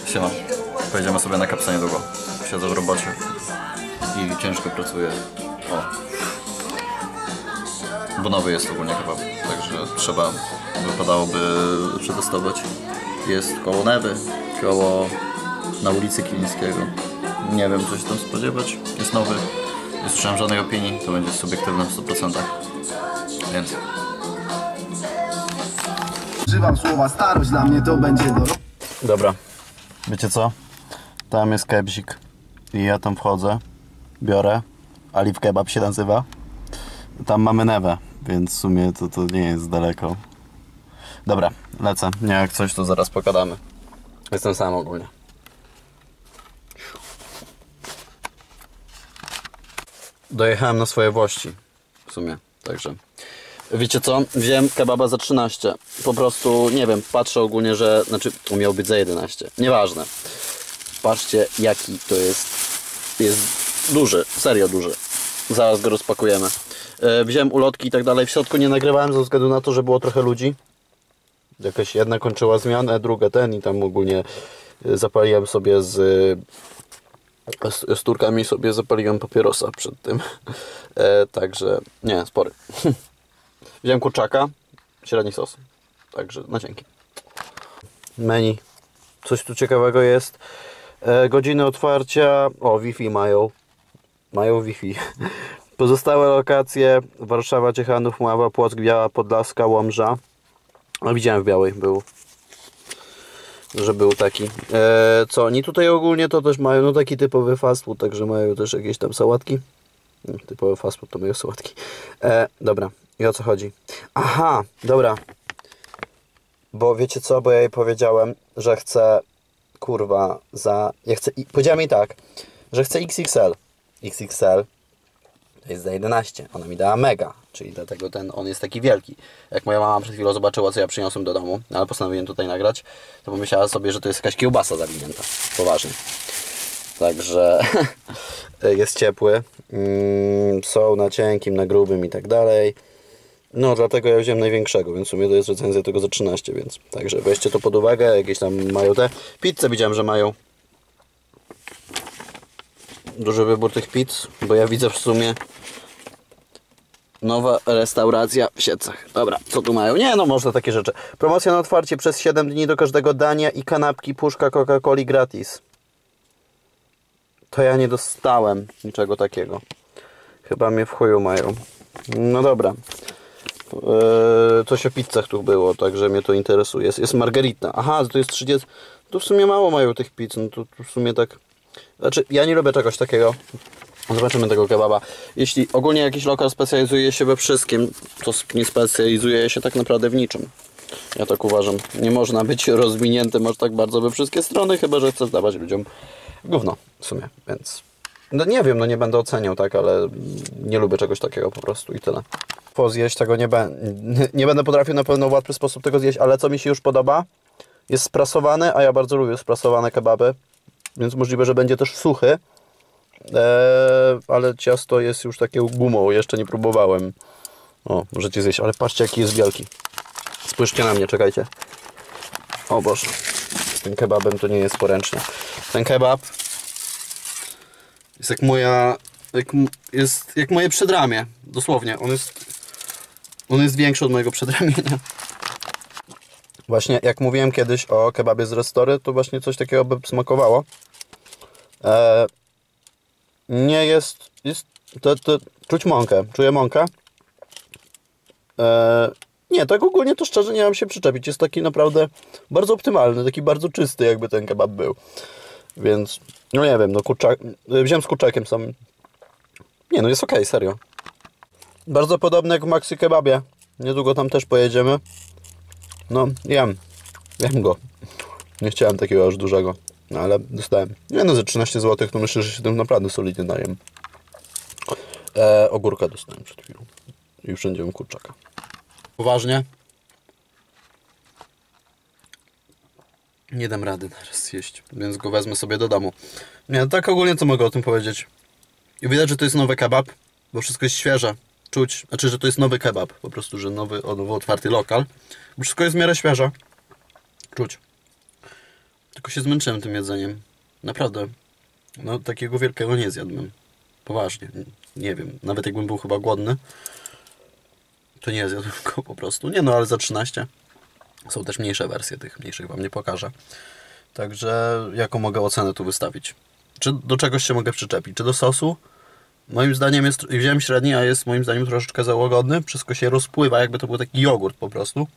Siema. Pojedziemy sobie na kapsa niedługo. Siedzę w robocie i ciężko pracuję. O. Bo nowy jest ogólnie kebab, także wypadałoby przetestować. Jest koło Newy, koło na ulicy Kilińskiego. Nie wiem, co się tam spodziewać. Jest nowy, nie słyszałem żadnej opinii, to będzie subiektywne w 100%. Więc... Używam słowa starość, dla mnie to będzie do... Dobra, wiecie co? Tam jest kebzik i ja tam wchodzę, biorę, Alif Kebab się nazywa. Tam mamy Newę, więc w sumie to nie jest daleko. Dobra, lecę. Nie, jak coś to zaraz pogadamy. Jestem sam ogólnie. Dojechałem na swoje włości w sumie, także... Wiecie co? Wziąłem kebaba za 13. Po prostu, nie wiem, patrzę ogólnie, że... Znaczy, on miał być za 11. Nieważne. Patrzcie, jaki to jest. Jest duży, serio duży. Zaraz go rozpakujemy. Wziąłem ulotki i tak dalej. W środku nie nagrywałem ze względu na to, że było trochę ludzi. Jakaś jedna kończyła zmianę, druga ten i tam ogólnie zapaliłem sobie z turkami sobie zapaliłem papierosa przed tym. Także, nie, spory. Wziąłem kurczaka, średni sos. Także na dzięki. Menu. Coś tu ciekawego jest. Godziny otwarcia. O, Wi-Fi mają. Mają Wi-Fi. Pozostałe lokacje. Warszawa, Ciechanów, Mława, Płock, Biała, Podlaska, Łomża. No, widziałem w Białej był. Że był taki. Co oni tutaj ogólnie to też mają, no taki typowy fast food, także mają też jakieś tam sałatki. Typowy fast food to mają sałatki. Dobra. I o co chodzi? Aha, dobra. Bo wiecie co? Bo ja jej powiedziałem, że chcę, kurwa, powiedziałem jej tak, że chcę XXL. XXL to jest za 11. Ona mi dała mega, czyli dlatego on jest taki wielki. Jak moja mama przed chwilą zobaczyła, co ja przyniosłem do domu, ale postanowiłem tutaj nagrać, to pomyślała sobie, że to jest jakaś kiełbasa zawinięta. Poważnie. Także jest ciepły. Są na cienkim, na grubym i tak dalej. No, dlatego ja wziąłem największego, więc w sumie to jest recenzja tego za 13, więc także weźcie to pod uwagę, jakieś tam mają te pizzę, widziałem, że mają duży wybór tych pizz, bo ja widzę w sumie nowa restauracja w Siedlcach. Dobra, co tu mają? Nie, no można takie rzeczy. Promocja na otwarcie przez 7 dni do każdego dania i kanapki, puszka Coca-Coli gratis. To ja nie dostałem niczego takiego. Chyba mnie w chuju mają. No dobra. Coś o pizzach tu było, także mnie to interesuje. Jest margarita. Aha, to jest 30. Tu w sumie mało mają tych pizz. No to w sumie tak. Znaczy, ja nie lubię czegoś takiego. Zobaczymy tego kebaba. Jeśli ogólnie jakiś lokal specjalizuje się we wszystkim, to nie specjalizuje się tak naprawdę w niczym. Ja tak uważam. Nie można być rozwiniętym aż tak bardzo we wszystkie strony, chyba że chcesz dawać ludziom gówno w sumie, więc... No nie wiem, no nie będę oceniał, tak, ale nie lubię czegoś takiego po prostu i tyle. Zjeść tego nie będę potrafił na pewno w łatwy sposób tego zjeść, ale co mi się już podoba, jest sprasowany, a ja bardzo lubię sprasowane kebaby, więc możliwe, że będzie też suchy, ale ciasto jest już takie gumą, jeszcze nie próbowałem. O, możecie zjeść, ale patrzcie jaki jest wielki. Spójrzcie na mnie, czekajcie. O Boże, z tym kebabem to nie jest poręcznie. Ten kebab jest jak jak moje przedramię, dosłownie. On jest większy od mojego przedramienia. Właśnie jak mówiłem kiedyś o kebabie z Restory, to właśnie coś takiego by smakowało. Nie jest czuć mąkę, czuję mąkę. Nie, tak ogólnie to szczerze nie mam się przyczepić. Jest taki naprawdę bardzo optymalny, taki bardzo czysty jakby ten kebab był. Więc, no nie wiem, no wziąłem z kurczakiem samym. Nie, no jest okej, serio. Bardzo podobny jak w Maxi Kebabie. Niedługo tam też pojedziemy. No, jem go. Nie chciałem takiego aż dużego, no ale dostałem. Nie no, za 13 zł to myślę, że się tym naprawdę solidnie dajem. Ogórka dostałem przed chwilą. I wszędzie mam kurczaka. Poważnie? Nie dam rady teraz jeść, więc go wezmę sobie do domu. Nie, tak ogólnie co mogę o tym powiedzieć? I widać, że to jest nowy kebab, bo wszystko jest świeże. Czuć, znaczy, że to jest nowy kebab, po prostu, że nowo otwarty lokal. Bo wszystko jest w miarę świeże. Czuć. Tylko się zmęczyłem tym jedzeniem. Naprawdę. No takiego wielkiego nie zjadłem. Poważnie. Nie wiem. Nawet jakbym był chyba głodny, to nie zjadłem go po prostu. Nie no, ale za 13. Są też mniejsze wersje tych. Mniejszych wam nie pokażę. Także jaką mogę ocenę tu wystawić? Czy do czegoś się mogę przyczepić? Czy do sosu? Moim zdaniem jest... Wziąłem średni, a jest moim zdaniem troszeczkę za łagodny. Wszystko się rozpływa, jakby to był taki jogurt po prostu.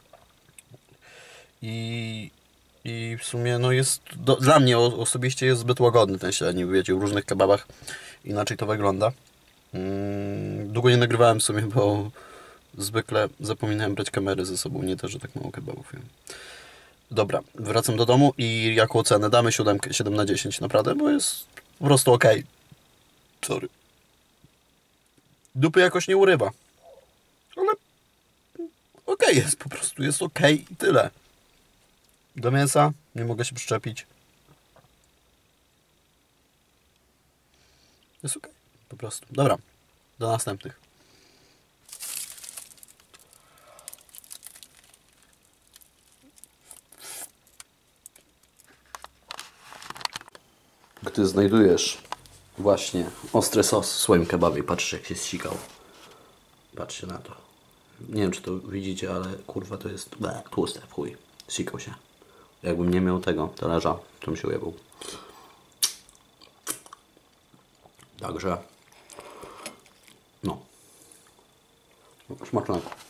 I w sumie no jest... Dla mnie osobiście jest zbyt łagodny ten średni. Wiecie, w różnych kebabach inaczej to wygląda. Długo nie nagrywałem w sumie, bo zwykle zapominałem brać kamery ze sobą. Nie to, że tak mało kebabów jem. Dobra, wracam do domu i jaką ocenę? Damy 7 na 10, naprawdę, bo jest po prostu okej. Sorry. Dupy jakoś nie urywa. Ale okej jest, po prostu jest okej i tyle. Do mięsa nie mogę się przyczepić. Jest okej, po prostu. Dobra, do następnych. Gdy znajdujesz właśnie ostry sos w swoim kebabie, patrzysz jak się zsikał. Patrzcie na to. Nie wiem czy to widzicie, ale kurwa to jest tłuste w chuj. Zsikał się. Jakbym nie miał tego talerza, to bym się ujebał. Także no. Smacznego.